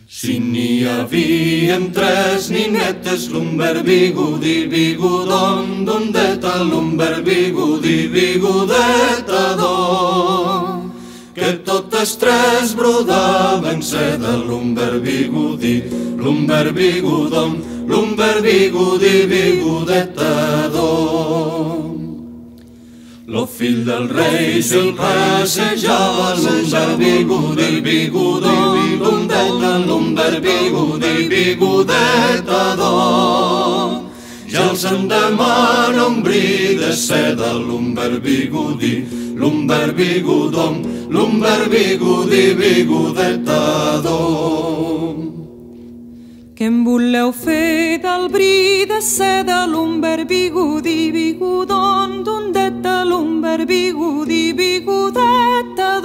Si n'hi havien tres ninetes, l'umber bigudi, bigudon, dondeta, l'umber bigudi, bigudeta, don. Que totes tres brodaven seda, l'umber bigudi, l'umber bigudon, l'umber bigudi, bigudeta, don. Lo fill del rei se'l passejava, l'umber bigudi, bigudon, dondeta, l'umber bigudi, bigudeta, don. Ja els endemana un bri de seda, l'umber bigudi, l'umber bigudon, l'umber bigudi, bigudeta, don. Què en voleu fer del bri de seda, l'umber bigudi, bigudon, dondeta, l'umber bigudi, bigudeta,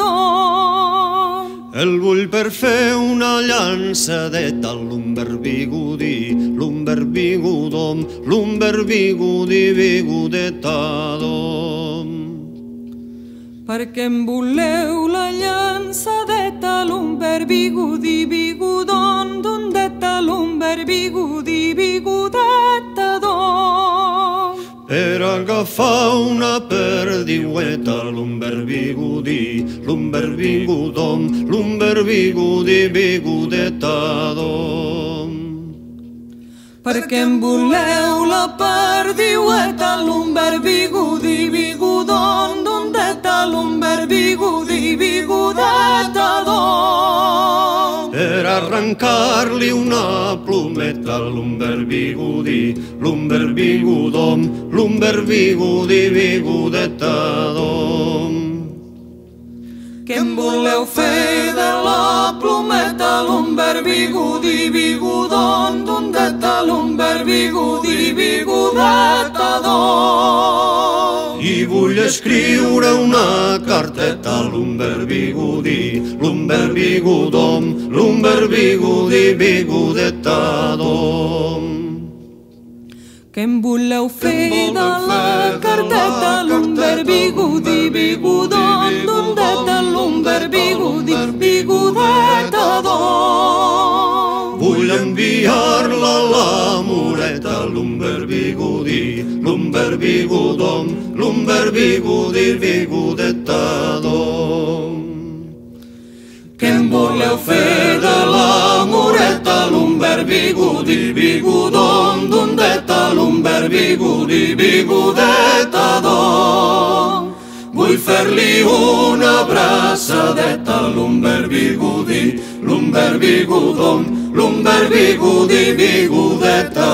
don. El vull per fer una llançadeta, l'umber bigudi, l'umber bigudom, l'umber bigudi, bigudeta, don. Per què en voleu la llançadeta, l'umber bigudi, bigudon, dondeta, l'umber bigudi, bigudeta, don. Per agafar una perdiueta, l'umber bigudi, l'umber bigudom, l'umber bigudi, bigudeta, don. Per què en voleu la perdiueta, l'umber bigudi, bigudon, dondeta, l'umber bigudi, bigudeta, don. Per arrencar-li una plometa, l'umber bigudi, l'umber bigudom, l'umber bigudi, bigudeta, don. Què en voleu fer de la plometa, l'umber bigudi, bigudon, dondeta, l'umber bigudi, bigudeta, don. I vull escriure una carteta, l'umber bigudi, l'umber bigudom, l'umber bigudi, bigudeta, don. Què en voleu fer de la carteta, l'umber bigudi, bigudon, dondeta, l'umber bigudi, bigudeta, don. Vull enviar-la a la moreta, l'umber bigudi, l'umber bigudom, l'umber bigudi, bigudeta, don. Què en voleu fer de la moreta, l'umber bigudi, bigudon, dondeta, l'umber bigudi, bigudeta, don. Vull fer-li una abraçadeta, l'umber bigudi, l'umber bigudon, l'umber bigudi, bigudeta,